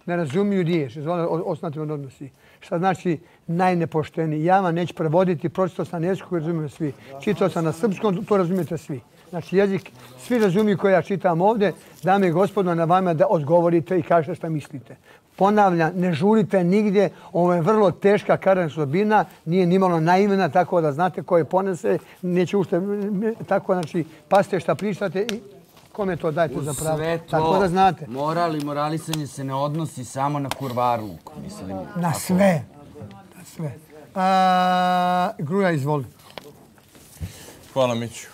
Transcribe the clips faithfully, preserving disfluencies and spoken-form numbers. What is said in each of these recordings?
ne razumiju riječ, osnovni odnosi. Šta znači najnepošteniji? Ja vam neću prevoditi, pročitao sam na jeziku koji razumiju svi. Čitao sam na srpskom, to razumijete svi. Znači jezik, svi razumiju koji ja čitam ovdje, dame i gospodo, na vama da odgovorite i kažete šta mislite. Ponavljam, ne žurite nigdje, ovo je vrlo teška karakterna osobina, nije nimalo naivna, tako da znate koje ponese, neće ušte, tako znači, pazite šta pričate i kome to dajte za pravo. Sve to, tako da znate. moral i moralisanje se ne odnosi samo na kurvarluk, mislim. Na sve. Na sve. A, Gruja, izvoli. Hvala, Miću.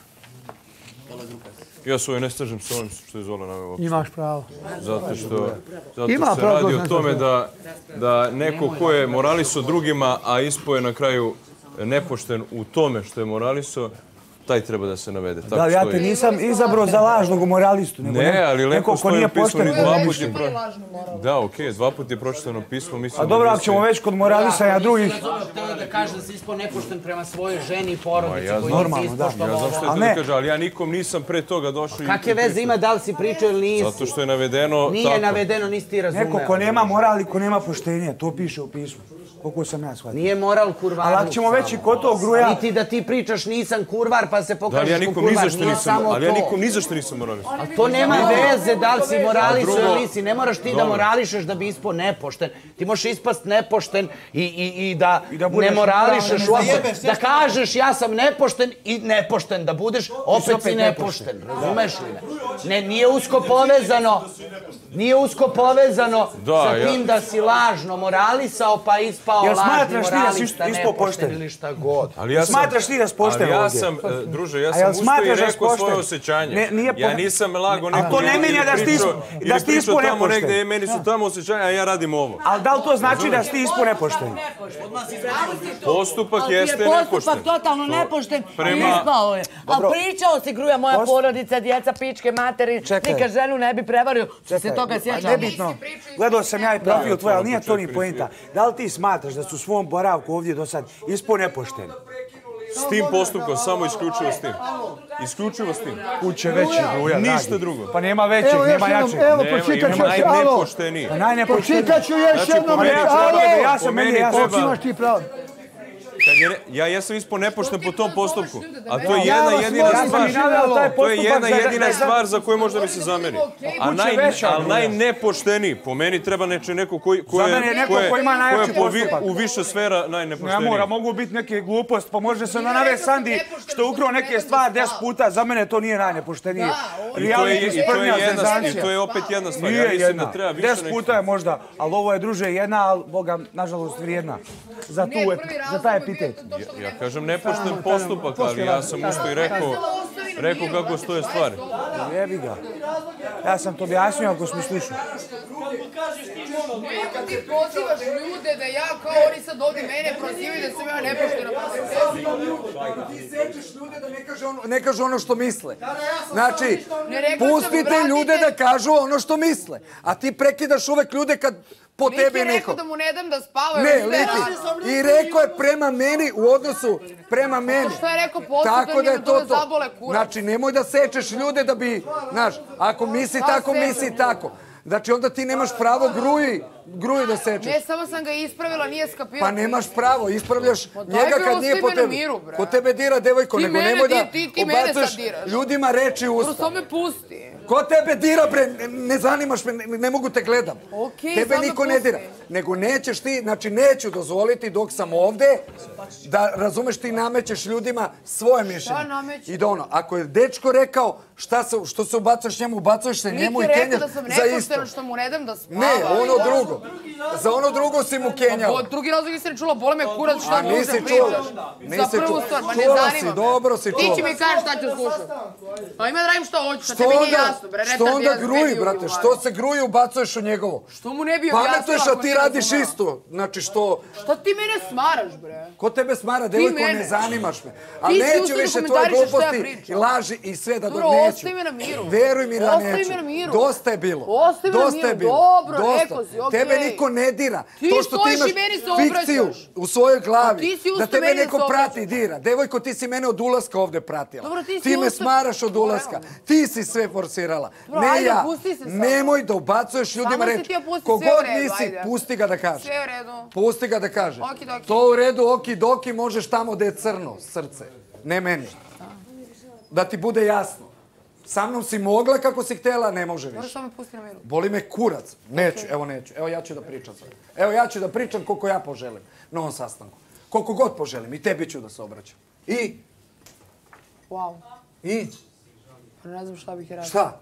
Ja svoj ne stažem s ovim što je Zola naveo. Imaš pravo. Zato što, zato što se radi o tome da, da neko ko je moralisao drugima, a ispo je na kraju nepošten u tome što je moralisao, taj treba da se navede. Da, ja te nisam izabrao za lažnog moralistu. Ne, ali lepo stoji u pismu. Dva put je pro... Da, okej, dva put je pročitano pismo. A dobro, ako ćemo već kod moralisanja drugih... Htio da kaže da si ispao nepošten prema svojoj ženi i porodici koji normalno, nisi da. ispoštovao. Ja znam što je to da kaže, ali ja nikom nisam pre toga došao i... Kakve veze ima da li si pričao ili nisi? Zato što je navedeno tako. Nije navedeno, nisi ti razumeo. Neko ko nema moral i ko nema poštenje, to piše u pismu. Koliko sam ja shvatio. Nije moral kurvarluk. Ali ako ćemo već i kod tog Gruja... Niti da ti pričaš nisam kurvar pa se pokažeš ko kurvar, nije samo to. Ali ja nikom ni zašto nisam moralisao. Ali to nema veze da li si moralisao ili nisi. Ne moraš ti da morališeš da bi ispao nepošten. Ti možeš ispast nepošten i da ne morališeš uopšte. Da kažeš ja sam nepošten i nepošten da budeš, opet si nepošten. Razumeš li me? Nije usko povezano. Nije usko povezano sa tim da si lažno moralisao pa ispao lažni moralista, nepošten ili šta god. Smatraš ti da si pošten ovdje? Ali ja sam, druže, ja sam usto i rekao svoje osjećanje. Ja nisam lago neko ili pričao tamo negdje, meni su tamo osjećanja, a ja radim ovo. Ali da li to znači da si ti ispo nepošten? Postupak jeste nepošten. Postupak totalno nepošten i ispao je. A pričao si, Gruja, moja porodica, djeca, pičke, materi, nikad ženu ne bi prevario. Se toga sjećam. Nebitno. Gledao sam ja i profil tvoj, ali nije to ni poenta. Da li ti smatraš da su u svom boravku ovdje do sad ispo nepošteni? S tim postupkom, samo isključivo s tim. Isključivo s tim. Kuće veći, Gruja, dragi. Ništa drugo. Pa nema većeg, nema jačeg. Evo, pročitat ću još, alo. Pročitat ću još jednom, alo. Ja sam meni, ja sam imaš ti pravo. Ja jesam ispo nepošten po tom postupku, a to je jedna jedina stvar. To je jedna jedina stvar za koju možda mi se zameri. A najnepošteniji, po meni treba neko ko je u više sfera najnepošteniji. Ne mora, mogu biti neke gluposti, pa može se na nave Sandi što je ukrao neke stvari deset puta, za mene to nije najnepoštenije. I to je opet jedna stvar. Ja mislim da treba više deset puta je možda, ali ovo je druže jedna, ali Boga, nažalost, vrijedna za taj epitet. Ja kažem nepošten postupak, ali ja sam usto i rekao rekao kako stoje stvari. Jebi ga. Ja sam to objasnio ako smo slušali. Neka ti pozivaš ljude da ja kao oni sad ovdje mene prozivaju da sam ja nepoštena. Ti sečeš ljude da ne kažu ono što misle. Znači, pustite ljude da kažu ono što misle. A ti prekidaš uvek ljude kad po tebi neko. Lik je rekao da mu ne dam da spava. Ne, Liki. I rekao je prema meni u odnosu prema meni. Što je rekao postupno njemu to zabole kurac. Znači, nemoj da sečeš ljude da bi, znaš, ako misli tako, misli tako. Znači, onda ti nemaš pravo gruji, gruji da sečeš. Ne, samo sam ga ispravila, nije skapirao. Pa nemaš pravo, ispravljaš njega kad nije po tebi. Ko tebe dira, devojko, nego nemoj da ubacuješ ljudima reči u usta. Samo me pusti. Ko tebe dira, bre, ne zanimaš me, ne mogu te gledam. Tebe niko ne dira. Nego nećeš ti, znači neću dozvoliti dok sam ovde, da razumeš ti namećeš ljudima svoje mišljenje. Šta namećeš? I da ono, ako je dečko rekao što se ubacuješ njemu, ubacuješ se njemu i kenjaš za isto. Niki rekao da sam nepoštena što mu ne dam da spava. Ne, ono drugo. Za ono drugo si mu kenjala. Drugi razlog nisi čula, bole me kurac šta mi se pričaš. Za prvu stvar, ma ne zanima me. Dobro si čula. Ti će mi kažeš šta ću slušati. Pa ima da radim što hoću, šta tebi nije jasno. Što onda gruji, brate? Što se gruji ubacuješ u njegovo? Što mu ne bi objasnila? Pametuješ, a ti radiš isto. Znači što... Što ti mene smaraš, bre? Ko tebe smara, devojko, ne zanimaš me. A neću više tvoje gluposti i laži i sve da... Ostavi me na miru. Veruj mi da neću. Ostavi me na miru. Dosta je bilo. Ostavi me na miru. Dobro, rekao si, okej. Tebe niko ne dira. Ti To što stojiš imaš i meni se fikciju obraćaš. u svojoj A glavi. ti si Da usto tebe meni da neko se prati i obraćaš. dira. Devojko, ti si mene od ulaska ovde pratila. Dobro, ti si Ti me usto- smaraš od ulaska. Ti si sve forsirala. Dobro, Ne ajde, ja. pusti se samo. Nemoj da ubacuješ ljudima Samo si reč. ti opusti, Kogod sve u redu, nisi, ajde. pusti ga da kaže. Sve u redu. Pusti ga da kaže. Okidoki. To u redu, okidoki, možeš tamo da je crno srce. Ne meni. Da ti bude jasno. Sa mnom si mogla kako si htjela, ne može Dobro, više. samo me pusti na miru. Boli me kurac. Neću, evo neću. Evo ja ću da pričam sad. Evo ja ću da pričam koliko ja poželim na ovom sastanku. Koliko god poželim. I tebi ću da se obraćam. I? Wow. I? Ne znam šta bih je radio. Šta?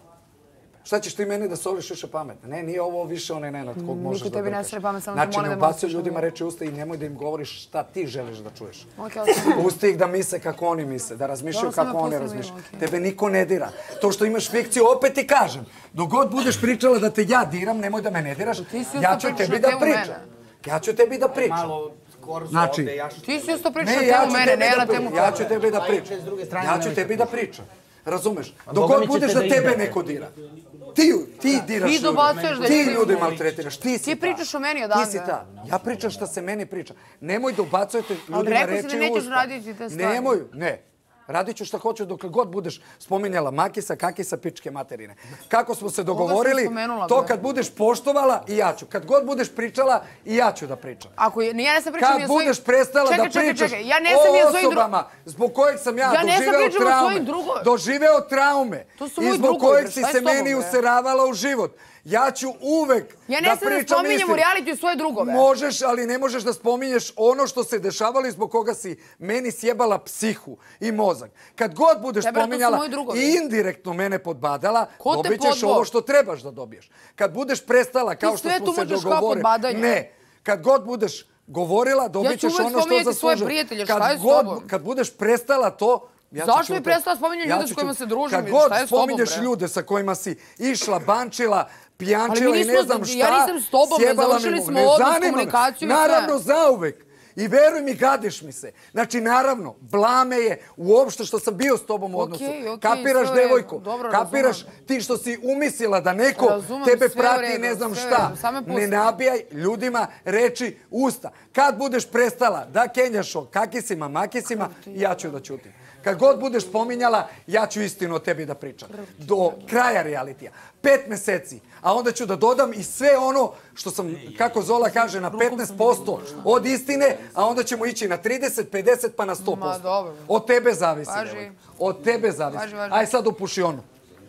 Šta ćeš ti meni da soliš više pametno? Ne, nije ovo više onaj Nenad kog možeš da tebi ne brkaš. soli pamet, samo ti Znači, molim ne da me ubacuj oslušaš ljudima uvijek. reči u usta i nemoj da im govoriš šta ti želiš da čuješ. Okej, okej. Pusti ih da misle kako oni misle, da razmišljaju Dobro, samo kako me oni pusti na razmišljaju. miru, okej. Tebe niko ne dira. To što imaš fikciju, opet ti kažem. Dok god budeš pričala da te ja diram, nemoj da me ne diraš. Ti si Ja usto ću pričaš tebi na da temu pričam. mene. Ja ću tebi da pričam. Znači, Ti si usto pričao ne, na ja temu ću mene, tebi ne da na temu pričam. Ja ću tebe. tebi da pričam. Ja ću tebi da pričam. Razumeš? Dok Boga god mi budeš ćete da da tebe izdate. neko dira. Ti, ti diraš Ti ljude. dobacuješ da Ti ljudi ljude imaju. maltretiraš. Ti si Ti ta. pričaš o meni Ti odavde. si ta. Ja pričam šta se meni priča. Nemoj da ubacujete ljudima rekao si reči da u nećeš usta. raditi te stvari. Nemoj, ne. Radit ću šta hoću dokle god budeš spominjala Makisa, Kakisa, pičke materine. Kako smo se dogovorili, spomenula, to bre. kad budeš poštovala i ja ću. Kad god budeš pričala i ja ću da pričam. Ako je, ja ne sam pričala Kad ni o svojim... budeš prestala Čekaj, da čekaj, pričaš čekaj, ja ne sam ni o o svojim dru- osobama zbog kojeg sam ja, Ja ne sam doživeo pričala o traume, svojim drugo- doživeo traume To su i moji zbog drugovi, kojeg bre, si šta je se s tobom, meni bre? useravala u život. Ja ću uvek Ja da ne sam da pričam spominjem istinu. u realitiju svoje drugove. Možeš, ali ne možeš da spominješ ono što se dešavalo i zbog koga si meni sjebala psihu i mozak. Kad god budeš Dobre, to su spominjala moji drugovi. i indirektno mene podbadala, Ko te dobit ćeš podbao? ovo što trebaš da dobiješ. Kad budeš prestala, kao što sve smo se tumačiš kao dogovorili, podbadanje. ne. Kad god budeš govorila, dobit ćeš uvek ono što spominjati svoje zaslužuješ. prijatelje, Kad šta je s god- tobom? Kad budeš prestala to, ja ću Zašto bi ćutati. prestala spominjati ljude ću s kojima ćutati. se družim Kad i god šta je s tobom, spominješ bre? ljude sa kojima si išla, bančila, Ali pijančila mi i ne nismo- znam ja šta, nisam s tobom, ne sjebala mi završili mu- smo ne odnos, zanima me. komunikaciju i sve. Naravno, zauvek. I veruj mi, gadiš mi se. Znači, naravno, blame je uopšte što sam bio s tobom u odnosu. Okej, okej, Kapiraš, sve u redu. devojko? Dobro, Kapiraš razumem. ti što si umislila da neko Razumem, tebe sve u prati i redu, ne znam sve u šta. redu, samo me pusti. Ne nabijaj ljudima reči u usta. Kad budeš prestala da kenjaš o kakisima, makisima, ja ću da ćutim. Kad god budeš spominjala, ja ću istinu o tebi da pričam. Do kraja realitija. Pet meseci. A onda ću da dodam i sve ono što sam, kako Zola kaže, na petnaest posto od istine, a onda ćemo ići na trideset, pedeset pa na sto Ma, posto. dobro. Od tebe zavisi. Važi. devojko. Od tebe zavisi. Važi, važi. Aj sad upuši ono.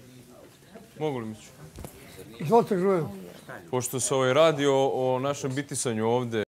Mogu li Miću? Izvolite, Žujo. Pošto se ovaj radi o, o našem bitisanju ovde,